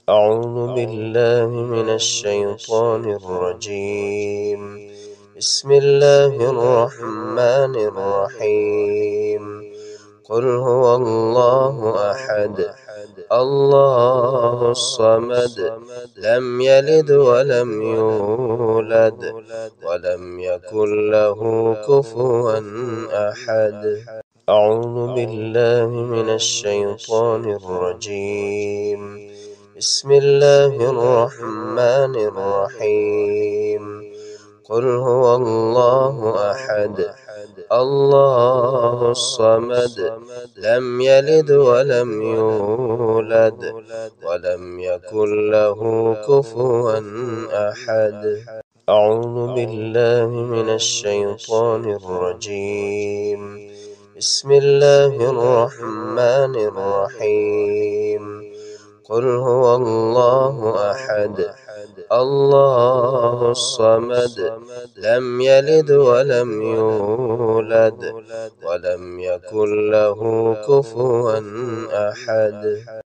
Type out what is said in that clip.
أعوذ بالله من الشيطان الرجيم. بسم الله الرحمن الرحيم. قل هو الله أحد الله الصمد لم يلد ولم يولد ولم يكن له كفوا أحد. أعوذ بالله من الشيطان الرجيم. بسم الله الرحمن الرحيم. قل هو الله أحد الله الصمد لم يلد ولم يولد ولم يكن له كفوا أحد. أعوذ بالله من الشيطان الرجيم. بسم الله الرحمن الرحيم. قل هو الله أحد الله الصمد لم يلد ولم يولد ولم يكن له كفوا أحد.